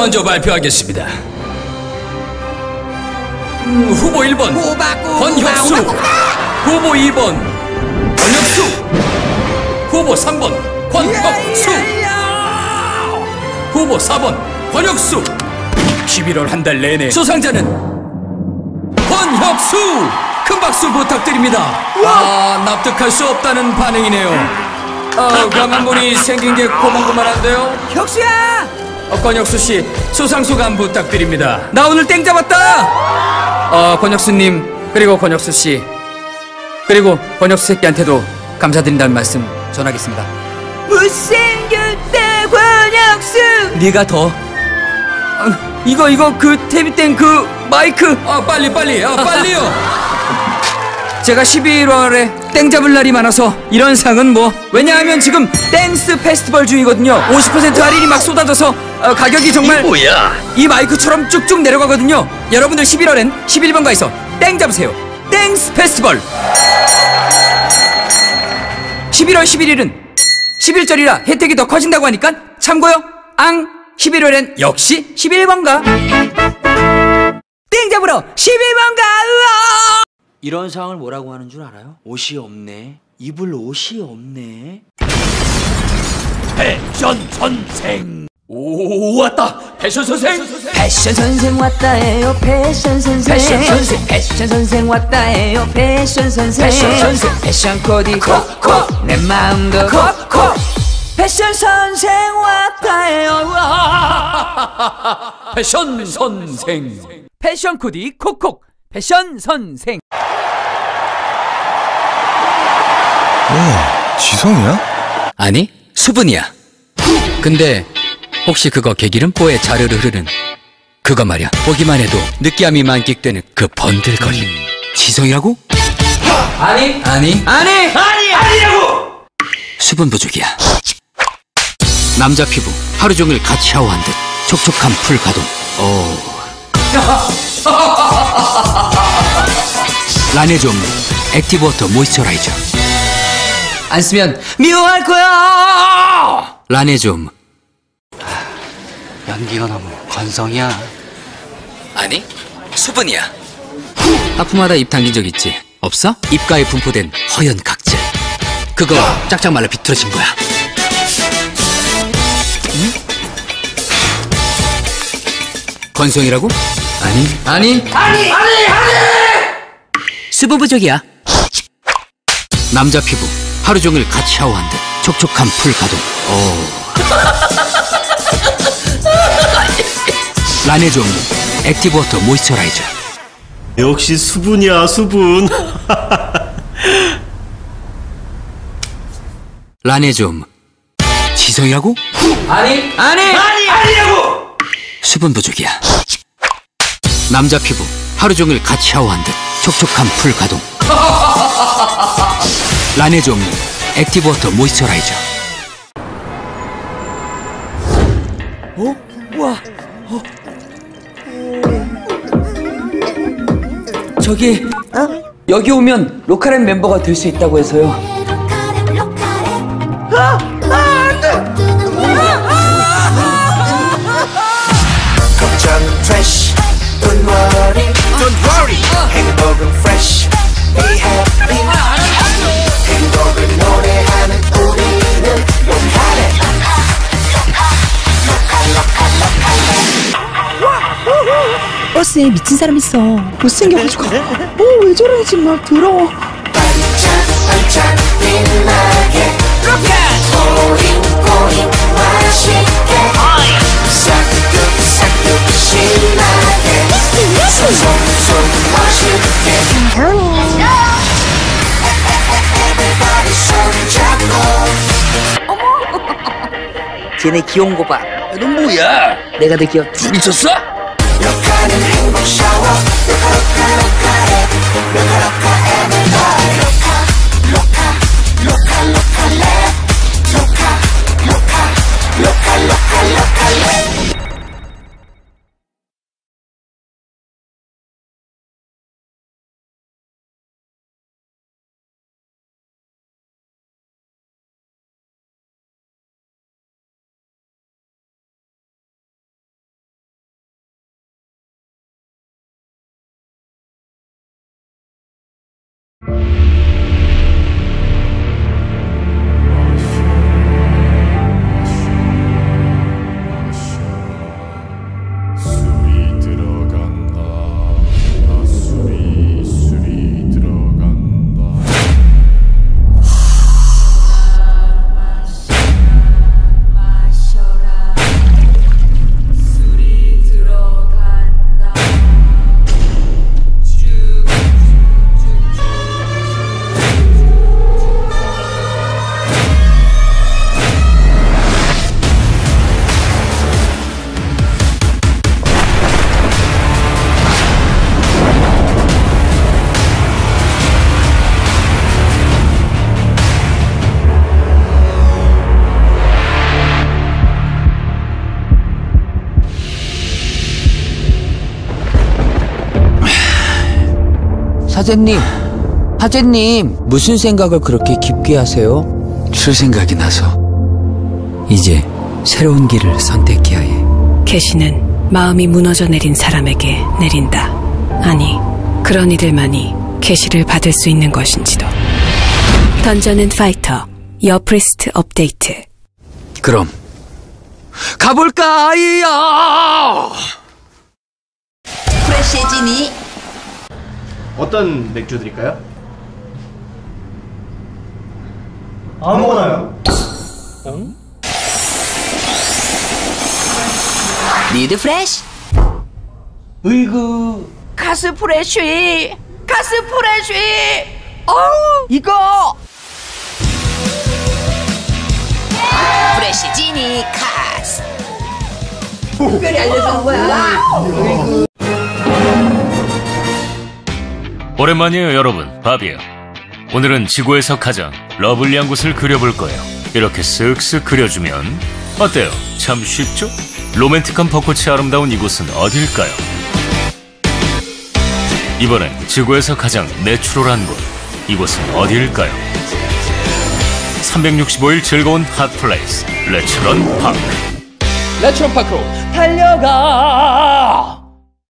먼저 발표하겠습니다. 후보 1번 권혁수, 후보 2번 권혁수, 후보 3번 권혁수, 후보 4번 권혁수. 11월 한 달 내내 수상자는 권혁수! 큰 박수 부탁드립니다. 납득할 수 없다는 반응이네요. 강한 분이 생긴 게 고만고만한데요. 혁수야! 권혁수씨, 수상소감 부탁드립니다. 나 오늘 땡 잡았다! 권혁수님, 그리고 권혁수씨, 그리고 권혁수 새끼한테도 감사드린다는 말씀 전하겠습니다. 못생겼다 권혁수! 네가 더. 이거 그 태비땡 그 마이크. 빨리요. 제가 11월에 땡 잡을 날이 많아서 이런 상은 뭐, 왜냐하면 지금 댄스 페스티벌 중이거든요. 50% 할인이 막 쏟아져서 가격이 정말 뭐야? 이 마이크처럼 쭉쭉 내려가거든요. 여러분들 11월엔 11번가에서 땡 잡으세요. 댄스 페스티벌. 11월 11일은 11절이라 혜택이 더 커진다고 하니까 참고요. 11월엔 역시 11번가. 땡 잡으러 11번가. 으아! 이런 상황을 뭐라고 하는 줄 알아요? 옷이 없네. 입을 옷이 없네. 패션 선생. 오, 왔다. 패션 선생. 패션 선생 왔다에요. 패션 선생. 패션 선생 왔다에요. 패션 선생. 패션 코디 콕콕. 내 마음도 콕콕. 패션 선생 왔다에요. 패션 선생. 패션 코디 콕콕. 패션 선생. 지성이야? 아니, 수분이야. 근데 혹시 그거 개기름뽀에 자르르 흐르는 그거 말이야. 보기만 해도 느끼함이 만끽되는 그 번들거림. 지성이라고? 아니라고! 수분 부족이야. 남자 피부 하루 종일 같이 샤워한 듯 촉촉한 풀 가동. 라네즈 없는 액티브 워터 모이스처라이저. 안 쓰면 미워할 거야. 라네좀. 연기가 너무 건성이야. 아니, 수분이야. 하품하다 입 당긴 적 있지? 없어? 입가에 분포된 허연 각질, 그거 짝짝 말라 비틀어진 거야. 응? 건성이라고? 아니. 수분 부족이야. 남자 피부 하루 종일 같이 샤워한 듯 촉촉한 풀 가동. 라네즈 없는 액티브 워터 모이스처라이저. 역시 수분이야, 수분. 라네좀. 지성이라고? 아니라고! 수분 부족이야. 남자 피부 하루 종일 같이 샤워한 듯 촉촉한 풀 가동. 라네즈 없는 액티브 워터 모이스처라이저. 우와. 저기 여기 오면 로카렘 멤버가 될 수 있다고 해서요. 걱정은 fresh, don't worry. 행복은 fresh, be happy. 행복을 노래하는 우리는 로카렘. 버스에 미친 사람 있어. 못생겨가지고 왜 저러는지 막 더러워. 반짝 빛나게 포링 맛있게 싹둑 신나게 손 멋있게 Everybody 손잡고. 쟤네 귀여운 거 봐. 넌 뭐야? 내가 더 귀엽지. 미쳤어? 로카는 행복 샤워 로카해 로카 everybody 로카 사제님, 무슨 생각을 그렇게 깊게 하세요? 줄 생각이 나서 이제 새로운 길을 선택해야 해. 계시는 마음이 무너져 내린 사람에게 내린다. 아니, 그런 이들만이 계시를 받을 수 있는 것인지도. 던전 앤 파이터 여 프리스트 업데이트. 그럼 가볼까요? 프레시해지니. 어떤 맥주 드릴까요? 아무거나요. 리드 프레시. 으이구. 가스 프레쉬. 어우, 이거. 프레시지니 카스. 특별히 알려주는 거야. 오랜만이에요 여러분, 바비요. 오늘은 지구에서 가장 러블리한 곳을 그려볼 거예요. 이렇게 쓱쓱 그려주면 어때요? 참 쉽죠? 로맨틱한 벚꽃이 아름다운 이곳은 어딜까요? 이번엔 지구에서 가장 내추럴한 곳, 이곳은 어딜까요? 365일 즐거운 핫플레이스 레츠런 파크. 레츠런 파크로 달려가.